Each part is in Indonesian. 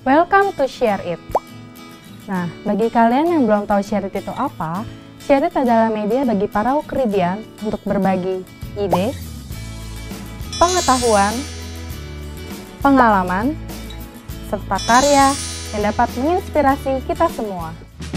Welcome to Share It. Nah, bagi kalian yang belum tahu Share It itu apa, Share It adalah media bagi para ukridian untuk berbagi ide, pengetahuan, pengalaman, serta karya yang dapat menginspirasi kita semua.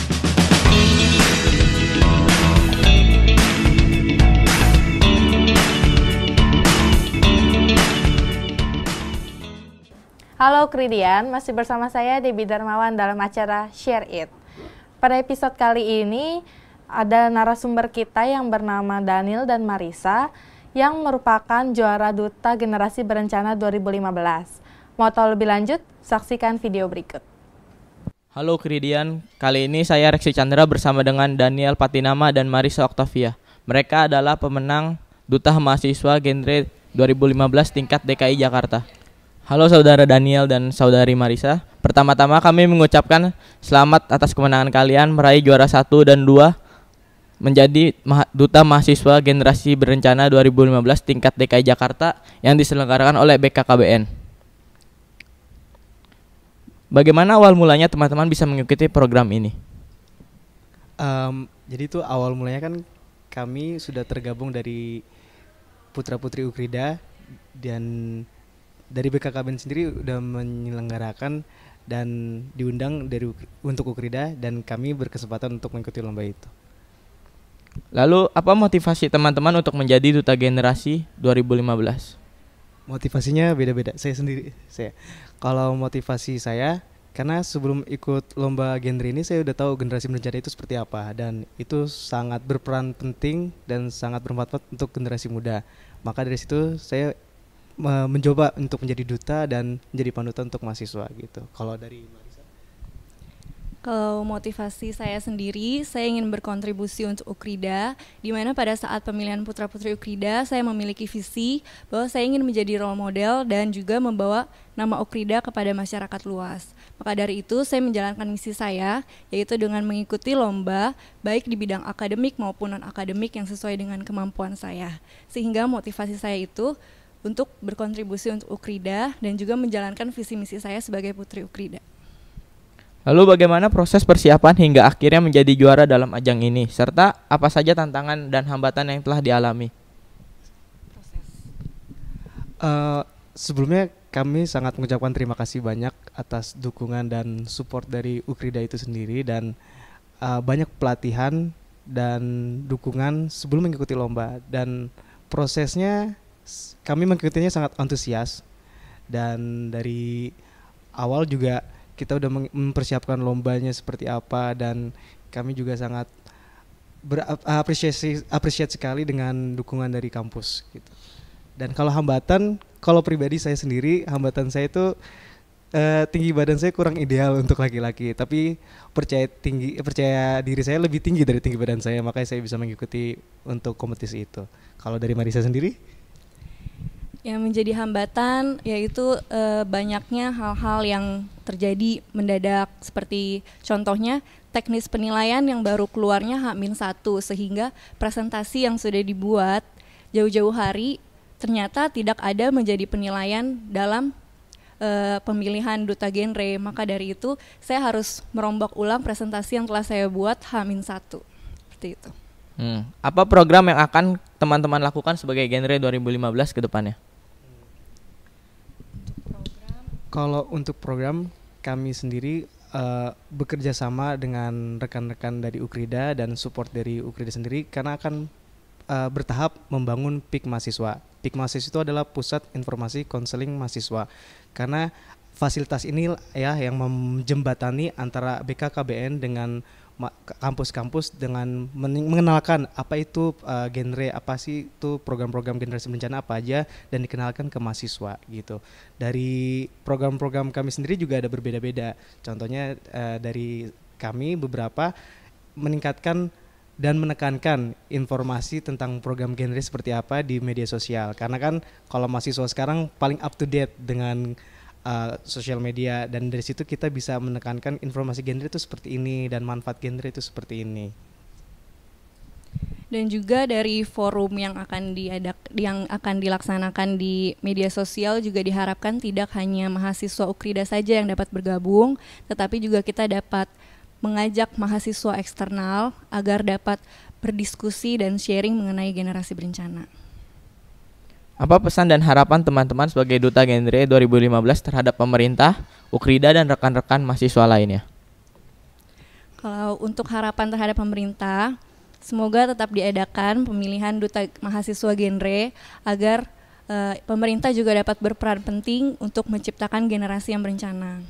Halo Kridian, masih bersama saya Debbie Darmawan dalam acara Share It. Pada episode kali ini ada narasumber kita yang bernama Daniel dan Marisa yang merupakan juara Duta Generasi Berencana 2015. Mau tahu lebih lanjut? Saksikan video berikut. Halo Kridian, kali ini saya Reksi Chandra bersama dengan Daniel Patinama dan Marisa Octavia. Mereka adalah pemenang Duta Mahasiswa Genre 2015 tingkat DKI Jakarta. Halo saudara Daniel dan saudari Marisa. Pertama-tama kami mengucapkan selamat atas kemenangan kalian meraih juara 1 dan 2 menjadi Duta Mahasiswa Generasi Berencana 2015 tingkat DKI Jakarta yang diselenggarakan oleh BKKBN. Bagaimana awal mulanya teman-teman bisa mengikuti program ini? Jadi itu awal mulanya kan kami sudah tergabung dari putra-putri Ukrida dan dari BKKBN sendiri udah menyelenggarakan dan diundang untuk Ukrida dan kami berkesempatan untuk mengikuti lomba itu. Lalu apa motivasi teman-teman untuk menjadi Duta Generasi 2015? Motivasinya beda-beda. Kalau motivasi saya, karena sebelum ikut lomba genre ini saya udah tahu generasi berencana itu seperti apa dan itu sangat berperan penting dan sangat bermanfaat untuk generasi muda. Maka dari situ saya mencoba untuk menjadi duta dan menjadi panutan untuk mahasiswa gitu. Kalau dari Marisa? Kalau motivasi saya sendiri, saya ingin berkontribusi untuk Ukrida, di mana pada saat pemilihan putra-putri Ukrida, saya memiliki visi bahwa saya ingin menjadi role model dan juga membawa nama Ukrida kepada masyarakat luas. Maka dari itu, saya menjalankan misi saya, yaitu dengan mengikuti lomba, baik di bidang akademik maupun non-akademik yang sesuai dengan kemampuan saya. Sehingga motivasi saya itu untuk berkontribusi untuk Ukrida dan juga menjalankan visi misi saya sebagai putri Ukrida. Lalu bagaimana proses persiapan hingga akhirnya menjadi juara dalam ajang ini, serta apa saja tantangan dan hambatan yang telah dialami? Sebelumnya kami sangat mengucapkan terima kasih banyak atas dukungan dan support dari Ukrida itu sendiri dan banyak pelatihan dan dukungan sebelum mengikuti lomba dan prosesnya kami mengikutinya sangat antusias dan dari awal juga kita udah mempersiapkan lombanya seperti apa dan kami juga sangat apresiasi sekali dengan dukungan dari kampus gitu. Dan kalau hambatan, kalau pribadi saya sendiri hambatan saya itu tinggi badan saya kurang ideal untuk laki-laki, tapi percaya diri saya lebih tinggi dari tinggi badan saya, makanya saya bisa mengikuti untuk kompetisi itu. Kalau dari Marisa sendiri? Yang menjadi hambatan yaitu banyaknya hal-hal yang terjadi mendadak, seperti contohnya teknis penilaian yang baru keluarnya H-1 sehingga presentasi yang sudah dibuat jauh-jauh hari ternyata tidak ada menjadi penilaian dalam pemilihan duta genre. Maka dari itu saya harus merombak ulang presentasi yang telah saya buat H-1 seperti itu. Apa program yang akan teman-teman lakukan sebagai genre 2015 ke depannya? Kalau untuk program kami sendiri bekerja sama dengan rekan-rekan dari Ukrida dan support dari Ukrida sendiri karena akan bertahap membangun PIK mahasiswa. PIK mahasiswa itu adalah Pusat Informasi Konseling Mahasiswa. Karena fasilitas ini ya yang menjembatani antara BKKBN dengan kampus-kampus dengan mengenalkan apa itu genre, apa sih itu program-program generasi berencana apa aja dan dikenalkan ke mahasiswa gitu. Dari program-program kami sendiri juga ada berbeda-beda. Contohnya dari kami beberapa meningkatkan dan menekankan informasi tentang program genre seperti apa di media sosial. Karena kan kalau mahasiswa sekarang paling up to date dengan sosial media dan dari situ kita bisa menekankan informasi genre itu seperti ini dan manfaat genre itu seperti ini. Dan juga dari forum yang akan dilaksanakan di media sosial juga diharapkan tidak hanya mahasiswa Ukrida saja yang dapat bergabung, tetapi juga kita dapat mengajak mahasiswa eksternal agar dapat berdiskusi dan sharing mengenai generasi berencana. Apa pesan dan harapan teman-teman sebagai Duta Genre 2015 terhadap pemerintah, Ukrida, dan rekan-rekan mahasiswa lainnya? Kalau untuk harapan terhadap pemerintah, semoga tetap diadakan pemilihan Duta Mahasiswa Genre agar pemerintah juga dapat berperan penting untuk menciptakan generasi yang berencana.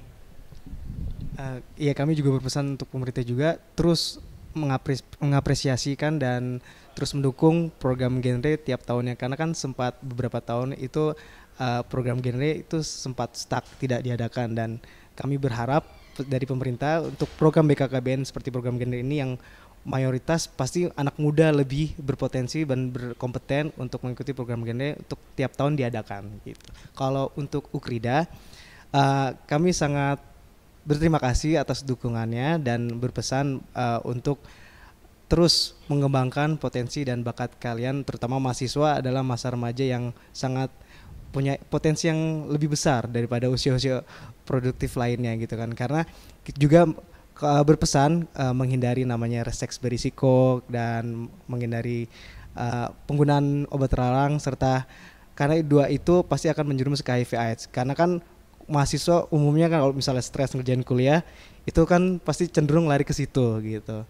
Ya, kami juga berpesan untuk pemerintah juga terus mengapresiasikan dan terus mendukung program genre tiap tahunnya, karena kan sempat beberapa tahun itu program genre itu sempat stuck, tidak diadakan, dan kami berharap dari pemerintah untuk program BKKBN seperti program genre ini yang mayoritas pasti anak muda lebih berpotensi dan berkompeten untuk mengikuti program genre untuk tiap tahun diadakan gitu. Kalau untuk Ukrida, kami sangat berterima kasih atas dukungannya dan berpesan untuk terus mengembangkan potensi dan bakat kalian, terutama mahasiswa adalah masa remaja yang sangat punya potensi yang lebih besar daripada usia-usia produktif lainnya gitu kan. Karena juga berpesan menghindari namanya seks berisiko dan menghindari penggunaan obat terlarang, serta karena dua itu pasti akan menjerumus ke HIV/AIDS. Karena kan mahasiswa umumnya kan kalau misalnya stres ngerjain kuliah itu kan pasti cenderung lari ke situ gitu.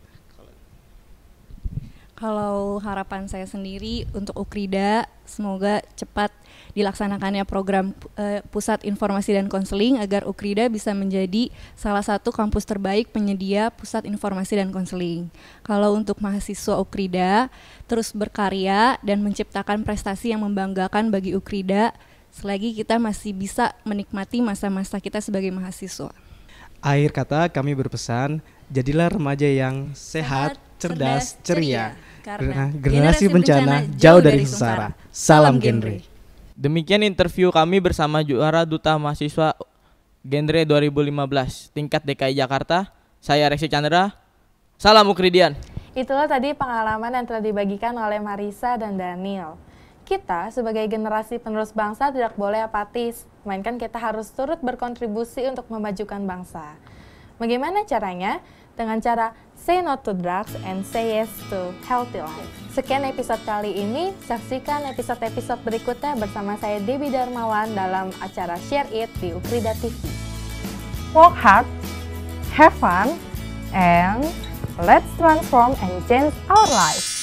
Kalau harapan saya sendiri untuk Ukrida, semoga cepat dilaksanakannya program Pusat Informasi dan Konseling agar Ukrida bisa menjadi salah satu kampus terbaik penyedia pusat informasi dan konseling. Kalau untuk mahasiswa Ukrida, terus berkarya dan menciptakan prestasi yang membanggakan bagi Ukrida selagi kita masih bisa menikmati masa-masa kita sebagai mahasiswa. Akhir kata kami berpesan, jadilah remaja yang sehat, cerdas, ceria. Karena generasi bencana jauh dari sengsara. Salam genre. Demikian interview kami bersama juara Duta Mahasiswa Genre 2015 tingkat DKI Jakarta. Saya Reksi Chandra. Salam Ukridian. Itulah tadi pengalaman yang telah dibagikan oleh Marisa dan Daniel. Kita sebagai generasi penerus bangsa tidak boleh apatis, melainkan kita harus turut berkontribusi untuk memajukan bangsa. Bagaimana caranya? Dengan cara say no to drugs and say yes to healthy life. Sekian episode kali ini, saksikan episode-episode berikutnya bersama saya Debbie Darmawan dalam acara Share It di Ukrida TV. Work hard, have fun, and let's transform and change our life.